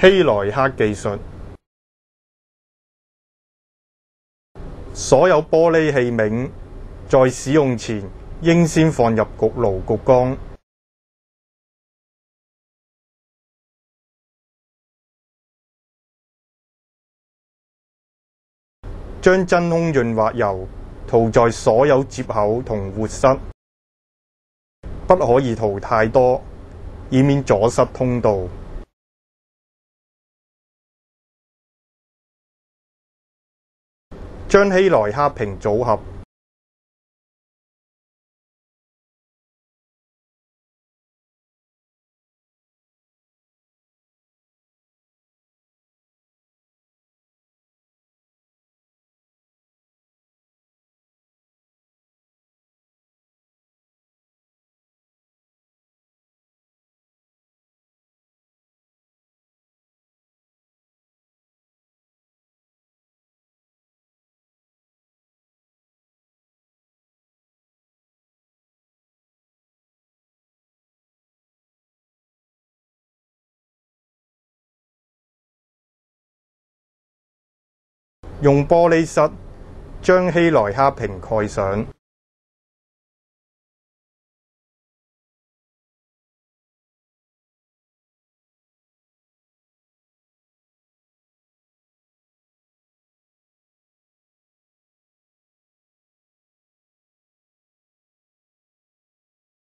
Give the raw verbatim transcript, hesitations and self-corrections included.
希萊克技術。所有玻璃器皿在使用前應先放入焗爐焗乾。將真空潤滑油塗在所有接口同活塞，不可以塗太多，以免阻塞通道。將希萊克瓶組合，用玻璃塞將希萊克瓶蓋上。